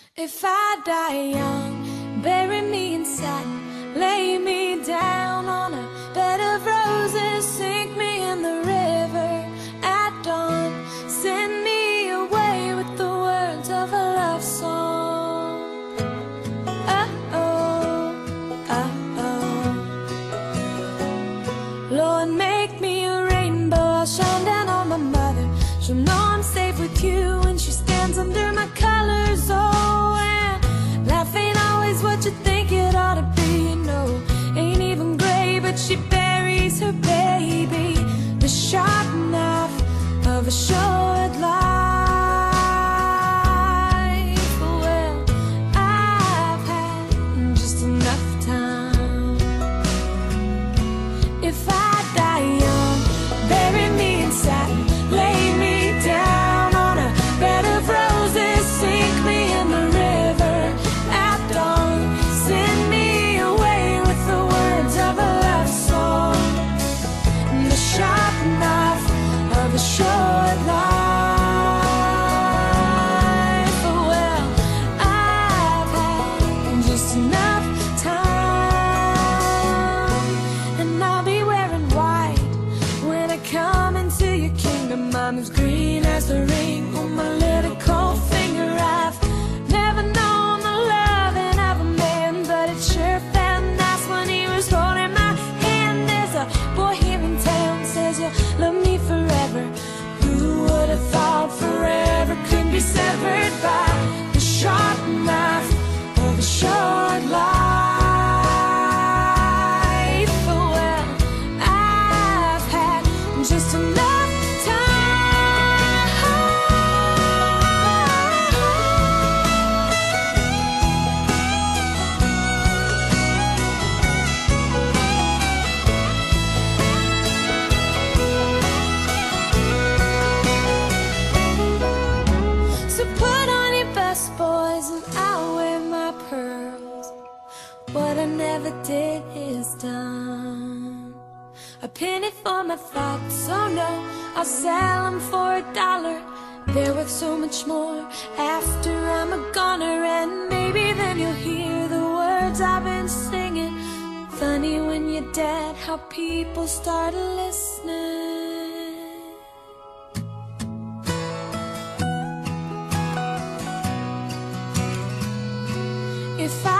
If I die young, bury me in satin, lay me down on a bed of roses, sink me in the river at dawn, send me away with the words of a love song. Oh, oh, oh. Lord, make me a rainbow, I'll shine down on my mother. She'll know I'm safe with you when she stands under my colors. Oh, and life ain't always what you think it ought to be. No, ain't even gray, but she buries her baby. The sharp knife of a short life. Well, I've had just enough time. If I die young, bury me in satin, lay me down on a bed of roses, sink me in the river at dawn, send me away with the words of a love song. The sharp knife of a short life. Well, I've had just enough time, and I'll be wearing white when I come into your kingdom. I'm as green as the ring on my little cold finger. I've never known the loving of a man, but it sure felt nice when he was holding my hand. There's a boy here in town says you'll love me forever. Who would have thought forever could be severed by the sharp knife of a short life? Well, I've had just enough time. So put on your best boys and I'll wear my pearls. What I never did is done. A penny for my thoughts, oh no, I'll sell them for $1. They're worth so much more after I'm a goner, and maybe then you'll hear the words I've been singing. Funny when you're dead how people start listening. If I